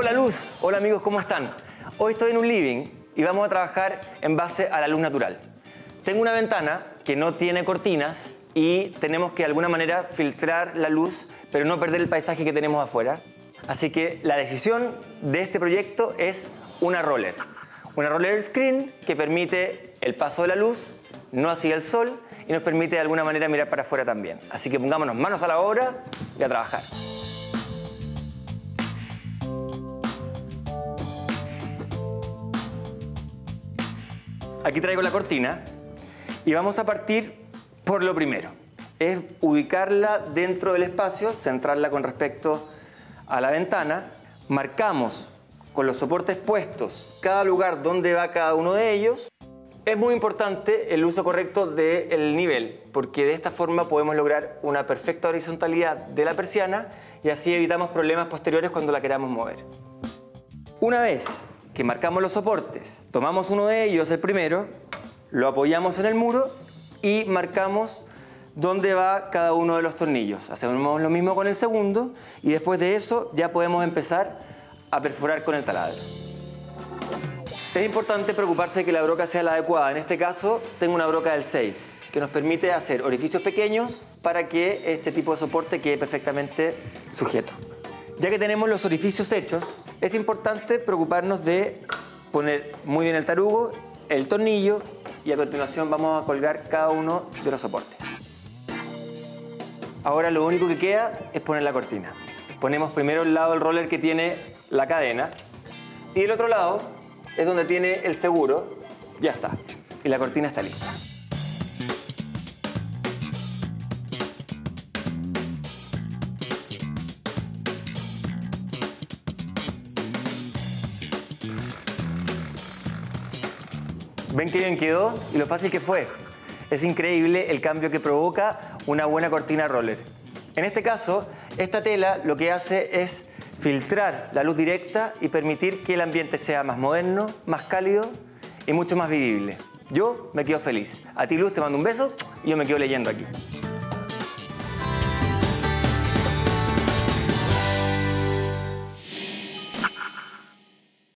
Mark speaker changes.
Speaker 1: Hola Luz, hola amigos, ¿cómo están? Hoy estoy en un living y vamos a trabajar en base a la luz natural. Tengo una ventana que no tiene cortinas y tenemos que de alguna manera filtrar la luz, pero no perder el paisaje que tenemos afuera. Así que la decisión de este proyecto es una roller. Una roller screen que permite el paso de la luz, no así el sol, y nos permite de alguna manera mirar para afuera también. Así que pongámonos manos a la obra y a trabajar. Aquí traigo la cortina y vamos a partir por lo primero. Es ubicarla dentro del espacio, centrarla con respecto a la ventana. Marcamos con los soportes puestos cada lugar donde va cada uno de ellos. Es muy importante el uso correcto del nivel, porque de esta forma podemos lograr una perfecta horizontalidad de la persiana y así evitamos problemas posteriores cuando la queramos mover. Una vez que marcamos los soportes, tomamos uno de ellos, el primero, lo apoyamos en el muro y marcamos dónde va cada uno de los tornillos. Hacemos lo mismo con el segundo y después de eso ya podemos empezar a perforar con el taladro. Es importante preocuparse de que la broca sea la adecuada. En este caso tengo una broca del 6 que nos permite hacer orificios pequeños para que este tipo de soporte quede perfectamente sujeto. Ya que tenemos los orificios hechos, es importante preocuparnos de poner muy bien el tarugo, el tornillo y a continuación vamos a colgar cada uno de los soportes. Ahora lo único que queda es poner la cortina. Ponemos primero el lado del roller que tiene la cadena y el otro lado es donde tiene el seguro. Ya está. Y la cortina está lista. ¿Ven qué bien quedó? Y lo fácil que fue. Es increíble el cambio que provoca una buena cortina roller. En este caso, esta tela lo que hace es filtrar la luz directa y permitir que el ambiente sea más moderno, más cálido y mucho más vivible. Yo me quedo feliz. A ti, Luz, te mando un beso y yo me quedo leyendo aquí.